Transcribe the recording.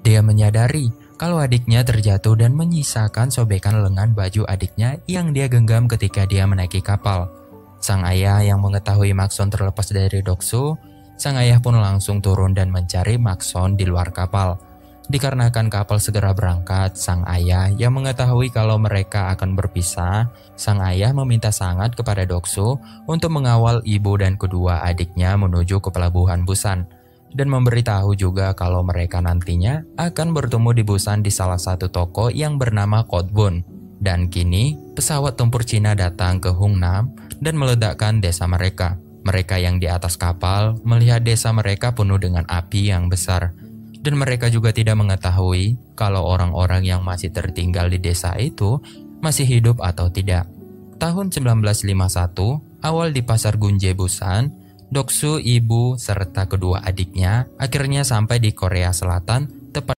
Dia menyadari kalau adiknya terjatuh dan menyisakan sobekan lengan baju adiknya yang dia genggam ketika dia menaiki kapal. Sang ayah yang mengetahui Maxon terlepas dari Doksu, sang ayah pun langsung turun dan mencari Maxon di luar kapal. Dikarenakan kapal segera berangkat, sang ayah yang mengetahui kalau mereka akan berpisah, sang ayah meminta sangat kepada Doksu untuk mengawal ibu dan kedua adiknya menuju ke pelabuhan Busan, dan memberitahu juga kalau mereka nantinya akan bertemu di Busan di salah satu toko yang bernama Kotbun. Dan kini, pesawat tempur Cina datang ke Hungnam dan meledakkan desa mereka. Mereka yang di atas kapal melihat desa mereka penuh dengan api yang besar. Dan mereka juga tidak mengetahui kalau orang-orang yang masih tertinggal di desa itu masih hidup atau tidak. Tahun 1951, awal di pasar Gunje Busan, Doksu, ibu, serta kedua adiknya akhirnya sampai di Korea Selatan tepat